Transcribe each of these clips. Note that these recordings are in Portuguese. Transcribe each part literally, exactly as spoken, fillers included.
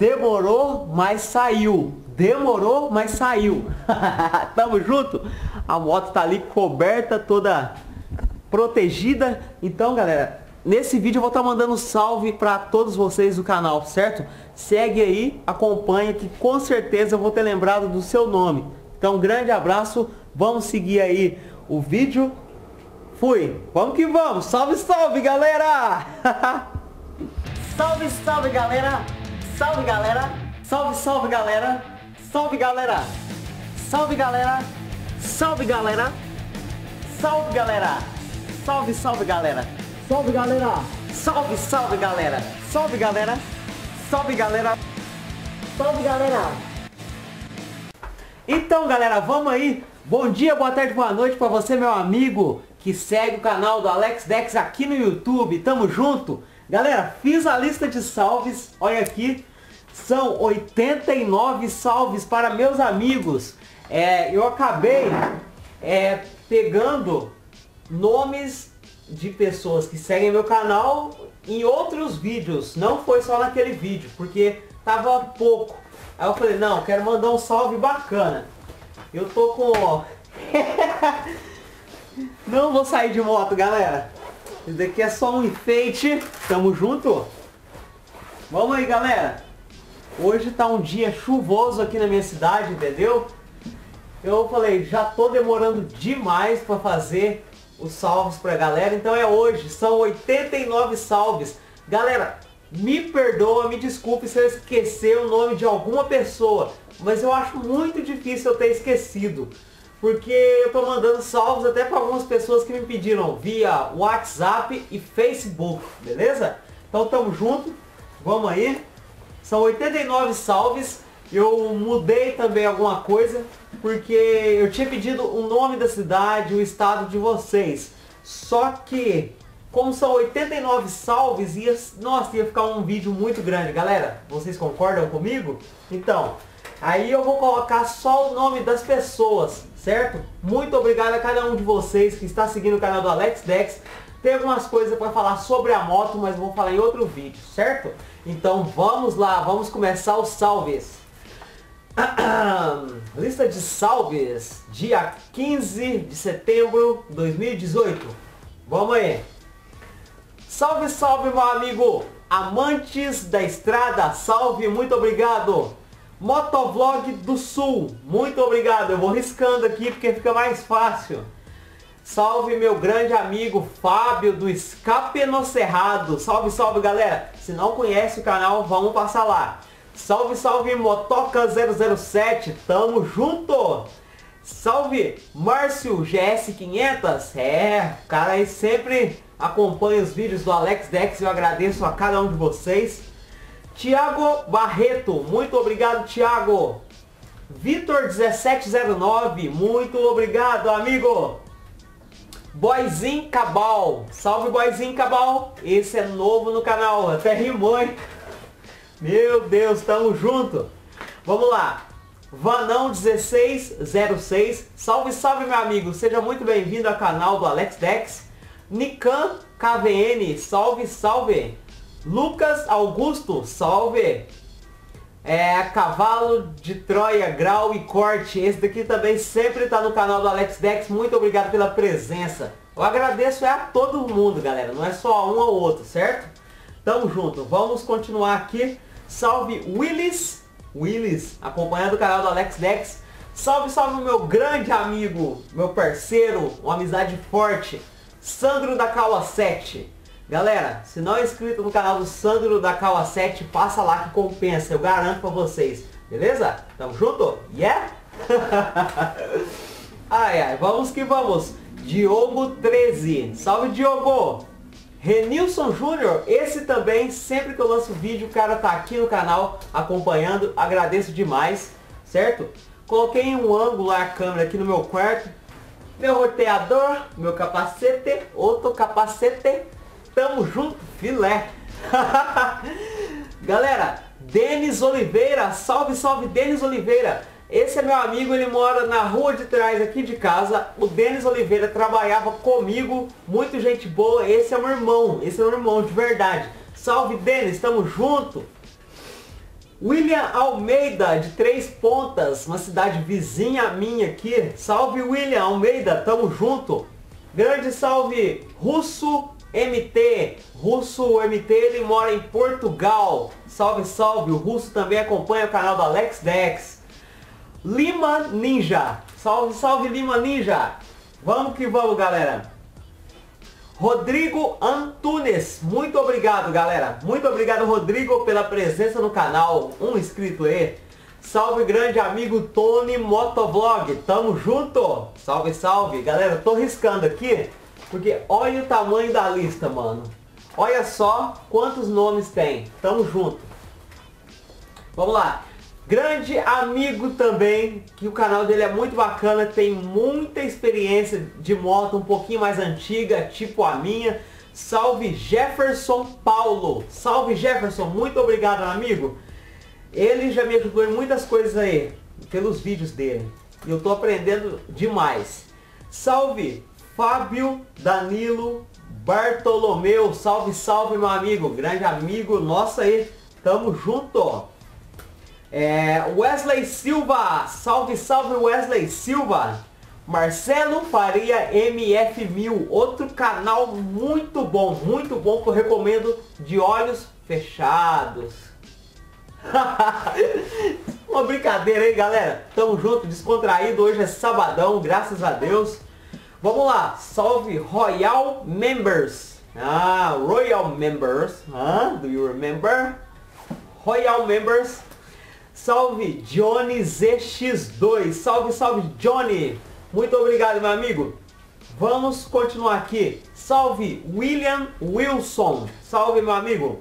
demorou, mas saiu. Demorou, mas saiu. Tamo junto. A moto tá ali coberta, toda protegida. Então, galera, nesse vídeo eu vou estar mandando um salve para todos vocês do canal, certo? Segue aí, acompanha que com certeza eu vou ter lembrado do seu nome. Então, um grande abraço. Vamos seguir aí o vídeo. Fui. Vamos que vamos. Salve, salve, galera. Salve, salve, galera. Salve, galera. Salve, salve, galera. Salve, galera. Salve, galera. Salve, galera. Salve, galera. Salve, salve, galera. Salve, galera. Salve, salve, galera. Salve, galera. Salve, galera. Salve, galera. Então, galera, vamos aí. Bom dia, boa tarde, boa noite para você, meu amigo, que segue o canal do Alex Dex aqui no YouTube. Tamo junto. Galera, fiz a lista de salves. Olha aqui. São oitenta e nove salves para meus amigos. É, eu acabei é, pegando nomes de pessoas que seguem meu canal em outros vídeos. Não foi só naquele vídeo, porque tava pouco. Aí eu falei, não, quero mandar um salve bacana. Eu tô com... Não vou sair de moto, galera. Isso daqui é só um enfeite. Tamo junto? Vamos aí, galera. Hoje tá um dia chuvoso aqui na minha cidade, entendeu? Eu falei, já tô demorando demais para fazer os salves pra galera. Então é hoje, são oitenta e nove salves. Galera, me perdoa, me desculpe se eu esquecer o nome de alguma pessoa, mas eu acho muito difícil eu ter esquecido, porque eu tô mandando salvos até para algumas pessoas que me pediram via WhatsApp e Facebook, beleza? Então tamo junto, vamos aí. São oitenta e nove salves. Eu mudei também alguma coisa, porque eu tinha pedido o nome da cidade, o estado de vocês. Só que, como são oitenta e nove salves, ia, nossa, ia ficar um vídeo muito grande. Galera, vocês concordam comigo? Então, aí eu vou colocar só o nome das pessoas, certo? Muito obrigado a cada um de vocês que está seguindo o canal do Alex Dex. Tem algumas coisas para falar sobre a moto, mas vou falar em outro vídeo, certo? Então vamos lá, vamos começar os salves. Lista de salves, dia quinze de setembro de dois mil e dezoito. Vamos aí. Salve, salve, meu amigo Amantes da Estrada, salve, muito obrigado. Motovlog do Sul, muito obrigado. Eu vou riscando aqui porque fica mais fácil. Salve, meu grande amigo Fábio do Escape no Cerrado. Salve, salve, galera. Se não conhece o canal, vamos passar lá. Salve, salve, Motoca zero zero sete. Tamo junto. Salve, Márcio G S quinhentos. É, o cara aí sempre acompanha os vídeos do Alex Dex. Eu agradeço a cada um de vocês. Tiago Barreto. Muito obrigado, Tiago. Vitor dezessete zero nove. Muito obrigado, amigo. Boizinho Cabal, salve Boizinho Cabal, esse é novo no canal, até rimou, hein? Meu Deus, tamo junto. Vamos lá, Vanão dezesseis zero seis, salve, salve, meu amigo, seja muito bem-vindo ao canal do Alex Dex. Nikan K V N, salve, salve. Lucas Augusto, salve. É, Cavalo de Troia, Grau e Corte. Esse daqui também sempre está no canal do Alex Dex. Muito obrigado pela presença. Eu agradeço é a todo mundo, galera. Não é só um ou outro, certo? Tamo junto. Vamos continuar aqui. Salve Willis. Willis, acompanhando o canal do Alex Dex. Salve, salve meu grande amigo, meu parceiro, uma amizade forte, Sandro da Caua sete. Galera, se não é inscrito no canal do Sandro da Caua sete, passa lá que compensa, eu garanto pra vocês. Beleza? Tamo junto? Yeah? Ai, ai, vamos que vamos. Diogo treze. Salve, Diogo. Renilson Júnior, esse também, sempre que eu lanço vídeo, o cara tá aqui no canal acompanhando, agradeço demais, certo? Coloquei um ângulo a câmera aqui no meu quarto. Meu roteador, meu capacete, outro capacete. Tamo junto, filé. Galera, Denis Oliveira, salve, salve, Denis Oliveira. Esse é meu amigo, ele mora na rua de trás aqui de casa. O Denis Oliveira trabalhava comigo, muito gente boa. Esse é meu irmão, esse é meu irmão de verdade. Salve, Denis, tamo junto. William Almeida, de Três Pontas, uma cidade vizinha minha aqui. Salve William Almeida, tamo junto. Grande salve Russo M T. Russo M T, ele mora em Portugal. Salve, salve. O Russo também acompanha o canal do Alex Dex. Lima Ninja. Salve, salve Lima Ninja. Vamos que vamos, galera. Rodrigo Antunes, muito obrigado, galera. Muito obrigado, Rodrigo, pela presença no canal. Um inscrito aí. Salve, grande amigo Tony Motovlog. Tamo junto. Salve, salve. Galera, eu tô riscando aqui, porque olha o tamanho da lista, mano. Olha só quantos nomes tem. Tamo junto. Vamos lá. Grande amigo também, que o canal dele é muito bacana, tem muita experiência de moto um pouquinho mais antiga, tipo a minha. Salve Jefferson Paulo. Salve Jefferson, muito obrigado, amigo. Ele já me ajudou em muitas coisas aí, pelos vídeos dele. E eu tô aprendendo demais. Salve Fábio Danilo Bartolomeu. Salve, salve, meu amigo. Grande amigo nosso aí. Tamo junto. É, Wesley Silva, salve, salve Wesley Silva. Marcelo Faria M F mil, outro canal muito bom, muito bom, que eu recomendo, de olhos fechados. Uma brincadeira aí, galera. Tamo junto, descontraído, hoje é sabadão, graças a Deus. Vamos lá, salve Royal Members. Ah, Royal Members, huh? Do you remember? Royal Members. Salve Johnny Z X dois, salve, salve Johnny, muito obrigado, meu amigo. Vamos continuar aqui. Salve William Wilson, salve, meu amigo.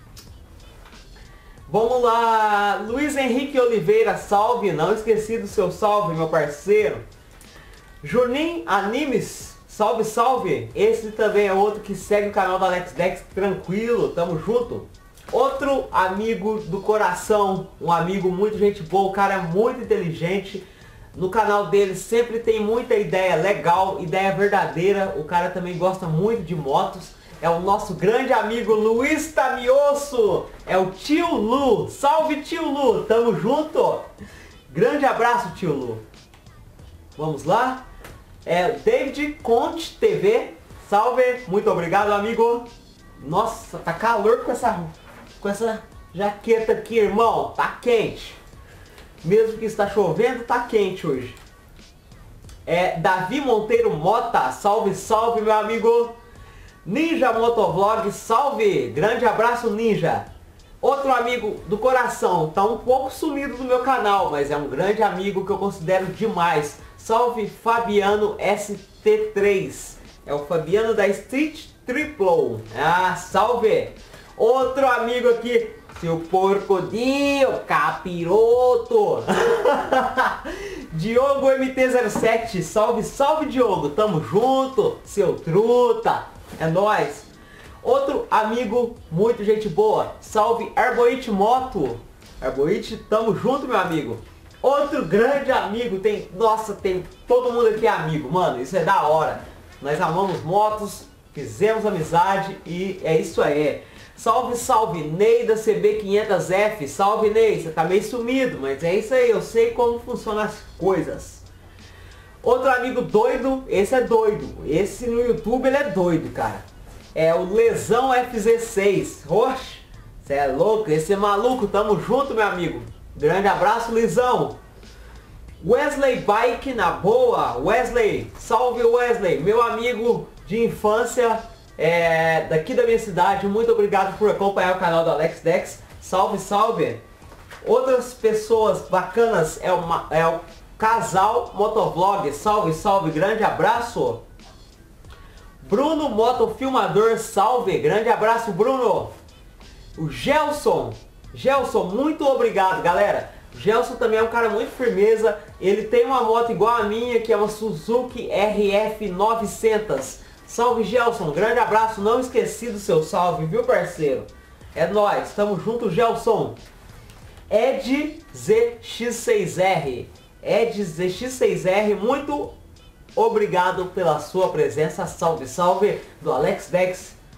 Vamos lá, Luiz Henrique Oliveira, salve, não esqueci do seu salve, meu parceiro. Junim Animes, salve, salve, esse também é outro que segue o canal da Alex Dex, tranquilo, tamo junto. Outro amigo do coração, um amigo muito gente boa, o cara é muito inteligente. No canal dele sempre tem muita ideia legal, ideia verdadeira. O cara também gosta muito de motos. É o nosso grande amigo Luiz Tamioso. É o tio Lu. Salve, tio Lu, tamo junto. Grande abraço, tio Lu. Vamos lá. É David Conte T V. Salve, muito obrigado, amigo. Nossa, tá calor com essa... com essa jaqueta aqui, irmão. Tá quente. Mesmo que está chovendo, tá quente hoje. É Davi Monteiro Mota. Salve, salve, meu amigo. Ninja Motovlog, salve. Grande abraço, Ninja. Outro amigo do coração. Tá um pouco sumido do meu canal, mas é um grande amigo que eu considero demais. Salve, Fabiano S T três. É o Fabiano da Street Triple. Ah, salve. Outro amigo aqui, seu porcodinho, capiroto. Diogo M T zero sete, salve, salve Diogo, tamo junto, seu truta, é nóis. Outro amigo, muito gente boa, salve Arboit Moto. Arboit, tamo junto, meu amigo. Outro grande amigo, tem, nossa, tem, todo mundo aqui é amigo, mano, isso é da hora. Nós amamos motos, fizemos amizade e é isso aí. Salve, salve, Ney da C B quinhentos F. Salve, Ney, você tá meio sumido, mas é isso aí, eu sei como funcionam as coisas. Outro amigo doido, esse é doido. Esse no YouTube ele é doido, cara. É o Lesão F Z seis. Oxe, você é louco, esse é maluco, tamo junto, meu amigo. Grande abraço, Lisão. Wesley Bike na boa. Wesley, salve Wesley, meu amigo de infância. É, daqui da minha cidade, muito obrigado por acompanhar o canal do Alex Dex. Salve, salve. Outras pessoas bacanas é, uma, é o Casal Motovlog. Salve, salve, grande abraço. Bruno Motofilmador, salve, grande abraço, Bruno. O Gelson, Gelson, muito obrigado, galera. O Gelson também é um cara muito firmeza. Ele tem uma moto igual a minha, que é uma Suzuki R F novecentos. Salve, Gelson, grande abraço, não esqueci do seu salve, viu, parceiro? É nóis, tamo junto, Gelson. Ed Z X seis R, Ed Z X seis R, muito obrigado pela sua presença, salve, salve, do Alex Dex.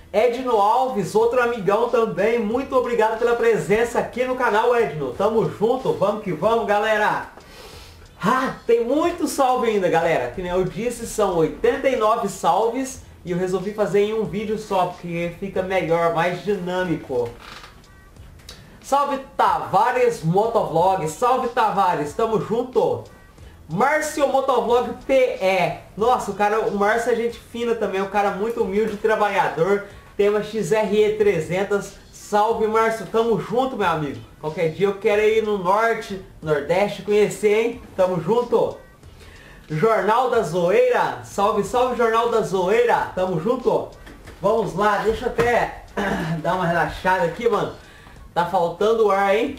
Edno Alves, outro amigão também, muito obrigado pela presença aqui no canal, Edno. Tamo junto, vamos que vamos, galera. Ah, tem muito salve ainda, galera. Que nem eu disse, são oitenta e nove salves e eu resolvi fazer em um vídeo só, porque fica melhor, mais dinâmico. Salve Tavares Motovlog, salve Tavares, tamo junto. Márcio Motovlog P E. Nossa, o cara, o Márcio é gente fina também, um cara muito humilde, trabalhador. Tem uma X R E trezentos. Salve, Márcio, tamo junto, meu amigo. Qualquer dia eu quero ir no norte, nordeste, conhecer, hein? Tamo junto. Jornal da Zoeira, salve, salve, Jornal da Zoeira, tamo junto. Vamos lá, deixa eu até dar uma relaxada aqui, mano. Tá faltando ar, hein?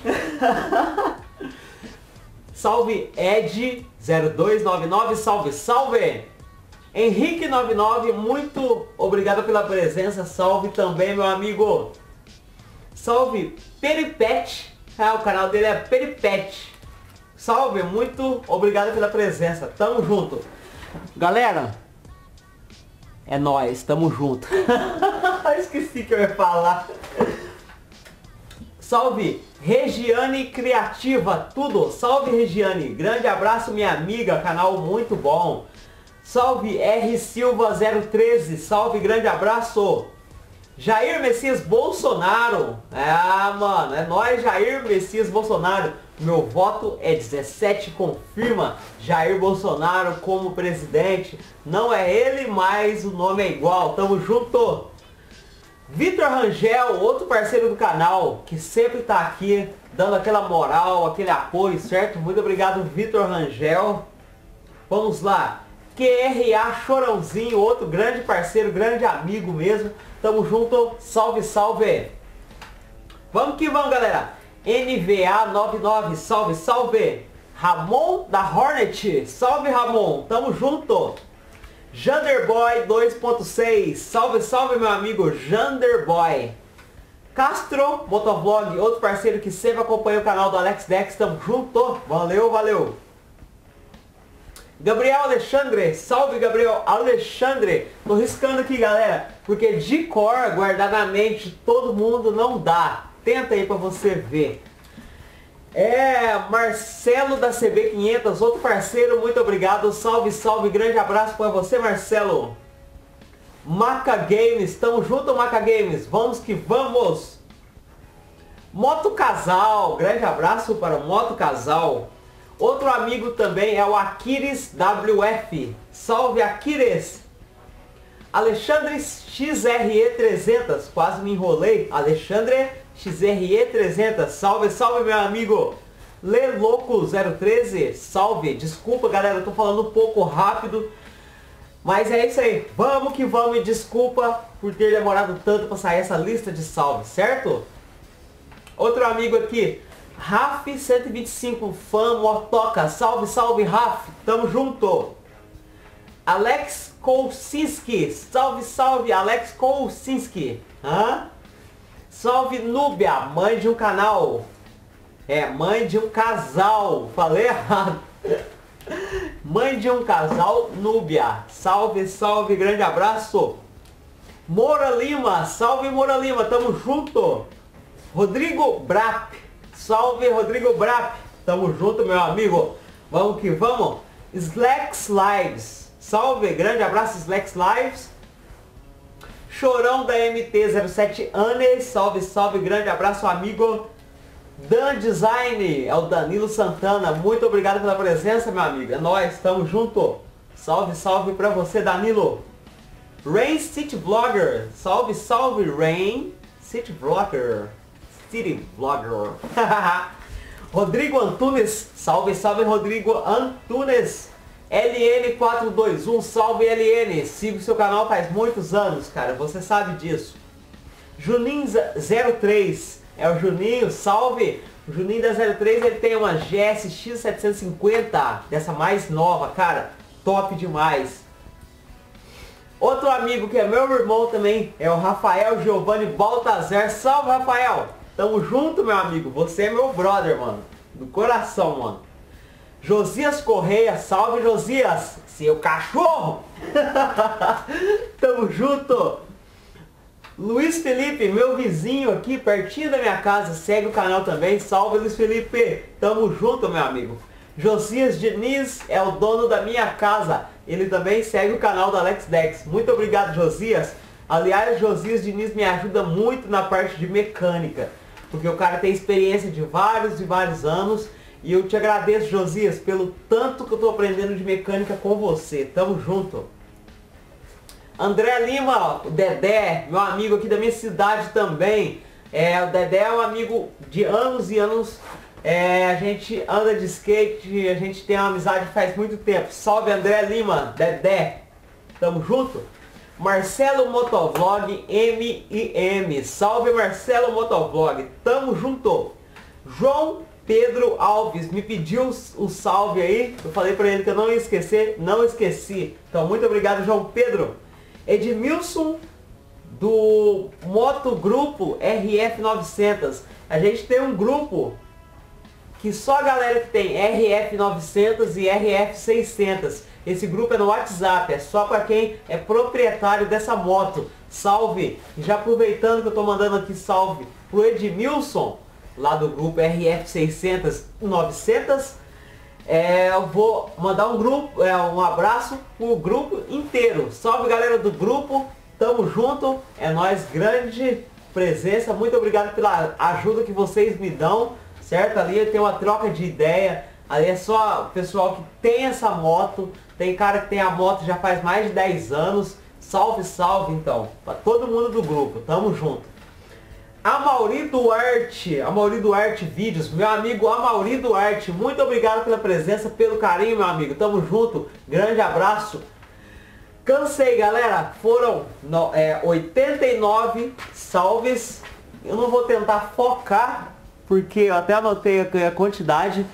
Salve Ed zero dois nove nove, salve, salve! Henrique noventa e nove, muito obrigado pela presença, salve também, meu amigo. Salve Peripete, ah, o canal dele é Peripete. Salve, muito obrigado pela presença, tamo junto. Galera, é nóis, tamo junto. Esqueci que eu ia falar. Salve Regiane Criativa, tudo, salve Regiane, grande abraço minha amiga, canal muito bom. Salve R Silva zero treze, salve, grande abraço. Jair Messias Bolsonaro, ah mano, é nóis Jair Messias Bolsonaro, meu voto é dezessete, confirma Jair Bolsonaro como presidente, não é ele, mas o nome é igual, tamo junto. Vitor Rangel, outro parceiro do canal, que sempre tá aqui, dando aquela moral, aquele apoio, certo? Muito obrigado, Vitor Rangel. Vamos lá. Q R A Chorãozinho, outro grande parceiro, grande amigo mesmo. Tamo junto, salve, salve. Vamos que vamos, galera. N V A noventa e nove, salve, salve. Ramon da Hornet, salve, Ramon, tamo junto. Janderboy dois ponto seis, salve, salve meu amigo Janderboy. Castro Motovlog, outro parceiro que sempre acompanha o canal do Alex Dex, tamo junto, valeu, valeu. Gabriel Alexandre, salve Gabriel Alexandre. Tô riscando aqui, galera, porque de cor, guardar na mente, todo mundo não dá. Tenta aí pra você ver. É, Marcelo da C B quinhentos, outro parceiro, muito obrigado, salve, salve, grande abraço para você, Marcelo. Maca Games, tamo junto, Maca Games, vamos que vamos. Moto Casal, grande abraço para o Moto Casal. Outro amigo também é o Aquiles W F, salve Aquiles. Alexandre X R E trezentos, quase me enrolei, Alexandre X R E trezentos, salve, salve meu amigo. Leloco zero treze, salve, desculpa galera, eu tô falando um pouco rápido, mas é isso aí, vamos que vamos e desculpa por ter demorado tanto para sair essa lista de salve, certo? Outro amigo aqui, Raf cento e vinte e cinco, fã motoca, salve, salve Raf, tamo junto. Alex Kolsinski, salve, salve Alex Kolsinski, hã? Salve Núbia, mãe de um canal. É, mãe de um casal. Falei errado. Mãe de um casal, Núbia. Salve, salve, grande abraço. Moura Lima, salve Moura Lima, tamo junto. Rodrigo Brap, salve Rodrigo Brap, tamo junto meu amigo. Vamos que vamos. Slacks Lives, salve, grande abraço Slacks Lives. Chorão da M T zero sete Anes, salve, salve, grande abraço amigo. Dan Design, é o Danilo Santana, muito obrigado pela presença meu amigo, é nóis, tamo junto. Salve, salve pra você Danilo. Rain City Vlogger, salve, salve Rain City Vlogger, City Vlogger. Rodrigo Antunes, salve, salve Rodrigo Antunes. L N quatro dois um, salve L N, sigo seu canal faz muitos anos, cara, você sabe disso. Juninho zero três, é o Juninho, salve. O Juninho da zero três, ele tem uma G S X setecentos e cinquenta, dessa mais nova, cara, top demais. Outro amigo que é meu irmão também, é o Rafael Giovanni Baltazar, salve Rafael. Tamo junto meu amigo, você é meu brother, mano, do coração, mano. Josias Correia, salve Josias, seu cachorro! Tamo junto! Luiz Felipe, meu vizinho aqui, pertinho da minha casa, segue o canal também. Salve, Luiz Felipe. Tamo junto, meu amigo. Josias Diniz é o dono da minha casa. Ele também segue o canal da Alex Dex. Muito obrigado, Josias. Aliás, Josias Diniz me ajuda muito na parte de mecânica, porque o cara tem experiência de vários e vários anos. E eu te agradeço, Josias, pelo tanto que eu tô aprendendo de mecânica com você. Tamo junto. André Lima, o Dedé, meu amigo aqui da minha cidade também. É, o Dedé é um amigo de anos e anos. É, a gente anda de skate, a gente tem uma amizade faz muito tempo. Salve, André Lima, Dedé. Tamo junto. Marcelo Motovlog M I M. Salve, Marcelo Motovlog. Tamo junto. João Pedro Alves me pediu o salve aí. Eu falei pra ele que eu não ia esquecer. Não esqueci. Então, muito obrigado, João Pedro. Edmilson do Moto Grupo R F novecentos. A gente tem um grupo que só a galera que tem R F novecentos e R F seiscentos. Esse grupo é no WhatsApp, é só para quem é proprietário dessa moto. Salve! E já aproveitando que eu tô mandando aqui salve pro Edmilson, lá do grupo R F seiscentos novecentos. É, eu vou mandar um grupo, é, um abraço pro grupo inteiro. Salve, galera do grupo, tamo junto, é nóis, grande presença, muito obrigado pela ajuda que vocês me dão, certo? Ali tem uma troca de ideia, ali é só o pessoal que tem essa moto, tem cara que tem a moto já faz mais de dez anos. Salve, salve então, pra todo mundo do grupo, tamo junto. Amaury Duarte, Amaury Duarte Vídeos, meu amigo Amaury Duarte, muito obrigado pela presença, pelo carinho, meu amigo, tamo junto, grande abraço. Cansei, galera, foram no, é, oitenta e nove salves, eu não vou tentar focar, porque eu até anotei a, a quantidade,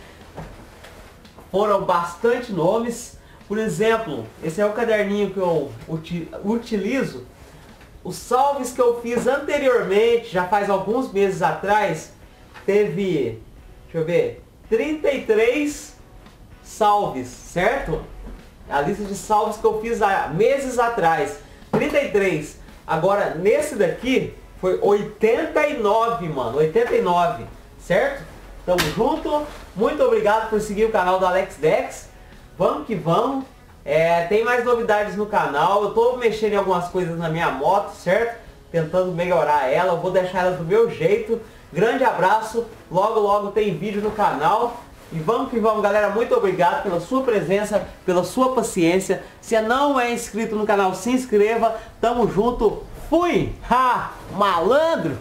foram bastante nomes. Por exemplo, esse é o caderninho que eu uti, utilizo. Os salves que eu fiz anteriormente, já faz alguns meses atrás, teve, deixa eu ver, trinta e três salves, certo? A lista de salves que eu fiz há meses atrás, trinta e três. Agora, nesse daqui, foi oitenta e nove, mano, oitenta e nove, certo? Tamo junto, muito obrigado por seguir o canal da Alex Dex. Vamos que vamos. É, tem mais novidades no canal, eu tô mexendo em algumas coisas na minha moto, certo? Tentando melhorar ela, eu vou deixar ela do meu jeito. Grande abraço, logo logo tem vídeo no canal. E vamos que vamos, galera, muito obrigado pela sua presença, pela sua paciência. Se não é inscrito no canal, se inscreva, tamo junto, fui! Ha! Malandro!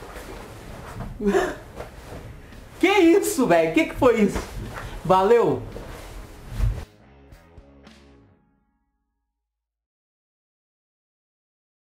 Que isso, velho? Que que foi isso? Valeu!